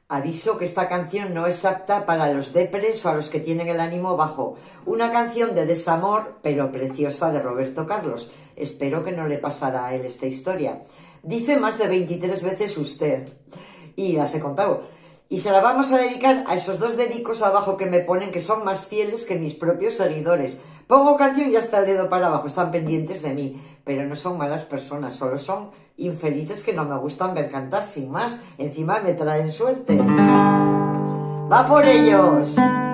Aviso que esta canción no es apta para los depres o a los que tienen el ánimo bajo. Una canción de desamor, pero preciosa, de Roberto Carlos. Espero que no le pasara a él esta historia. Dice más de 23 veces usted. Y las he contado. Y se la vamos a dedicar a esos dos dedicos abajo que me ponen, que son más fieles que mis propios seguidores. Pongo canción y hasta el dedo para abajo, están pendientes de mí. Pero no son malas personas, solo son infelices que no me gustan ver cantar sin más. Encima me traen suerte. ¡Va por ellos!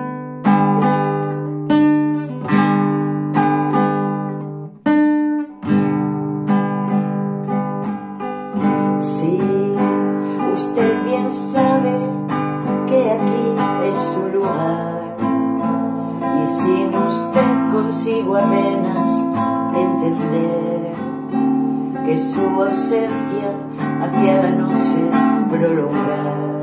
Sí, usted bien sabe que aquí es su lugar, y sin usted consigo apenas entender que su ausencia hacía la noche prolongar.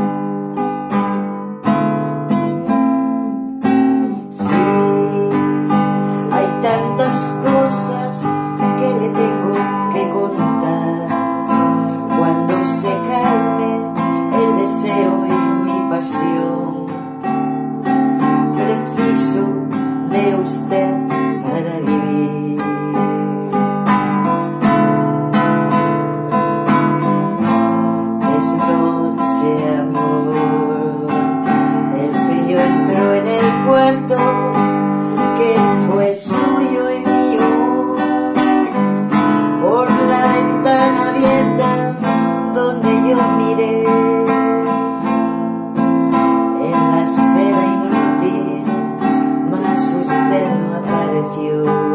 Sí, hay tantas cosas que le tengo que contar cuando se calme el deseo y mi pasión. Preciso de usted para vivir. Es noche, amor, el frío entró en el cuarto que fue suyo y mío. Por la ventana abierta donde yo miré, en la espera inútil, mas usted no apareció.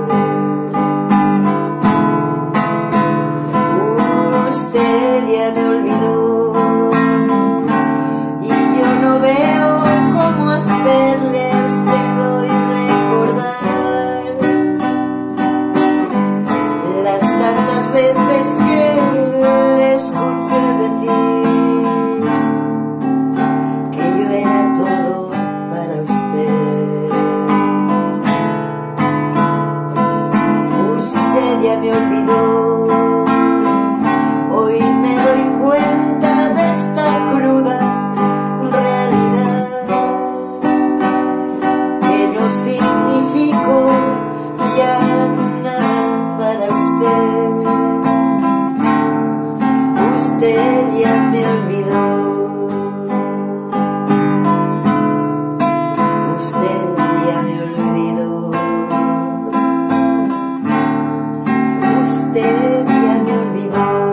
Usted ya me olvidó y yo no veo cómo hacerle a usted hoy recordar las tantas veces que le escuché decir que yo era todo para usted. Usted ya me olvidó. Hoy me doy cuenta de esta cruda realidad, que no significo ya nada para usted. Usted ya me olvidó. Usted ya me olvidó. Usted ya me olvidó.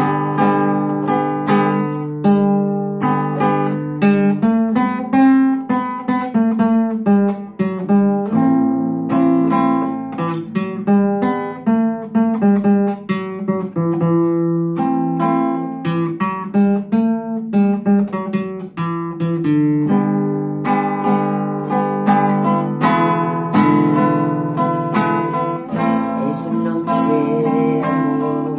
Es noche, amor,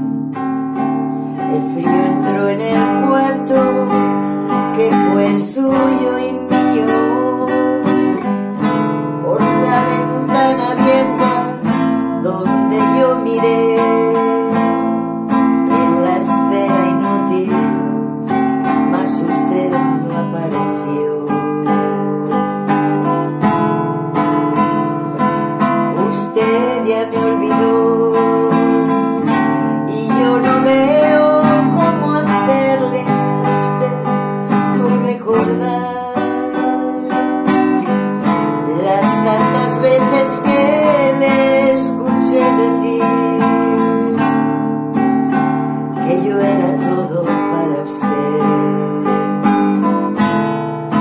el frío entró en el cuarto que fue suyo y mío. Por la ventana abierta donde yo miré, en la espera inútil, mas usted no apareció. Usted ya me olvidó y yo no veo cómo hacerle a usted hoy recordar las tantas veces que le escuché decir que yo era todo para usted.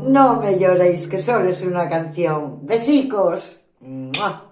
No me lloréis, que solo es una canción. Besicos. ¡Mua!